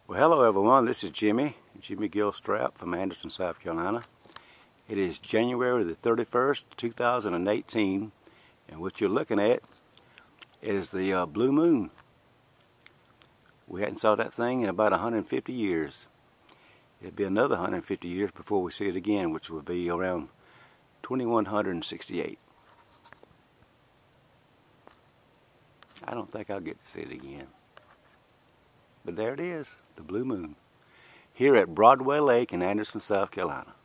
Well, hello everyone, this is Jimmy Gilstrap from Anderson, South Carolina. It is January the 31st, 2018, and what you're looking at is the blue moon. We hadn't saw that thing in about 150 years. It'll be another 150 years before we see it again, which will be around 2168. I don't think I'll get to see it again. But there it is, the blue moon, here at Broadway Lake in Anderson, South Carolina.